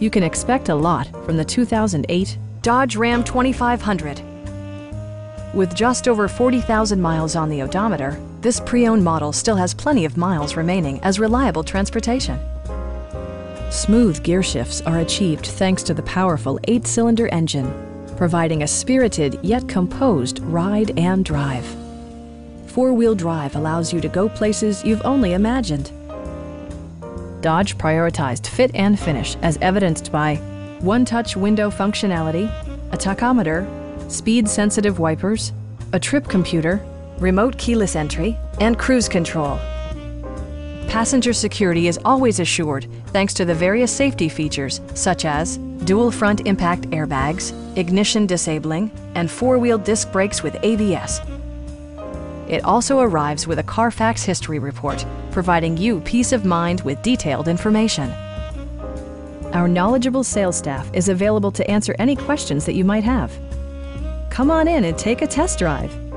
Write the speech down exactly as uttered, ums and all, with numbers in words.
You can expect a lot from the two thousand eight Dodge Ram twenty-five hundred. With just over forty thousand miles on the odometer, this pre-owned model still has plenty of miles remaining as reliable transportation. Smooth gear shifts are achieved thanks to the powerful eight-cylinder engine, providing a spirited yet composed ride and drive. Four-wheel drive allows you to go places you've only imagined. Dodge prioritized fit and finish as evidenced by one-touch window functionality, a tachometer, speed-sensitive wipers, a trip computer, remote keyless entry, and cruise control. Passenger security is always assured thanks to the various safety features such as dual front impact airbags, ignition disabling, and four-wheel disc brakes with A B S. It also arrives with a Carfax history report, providing you peace of mind with detailed information. Our knowledgeable sales staff is available to answer any questions that you might have. Come on in and take a test drive.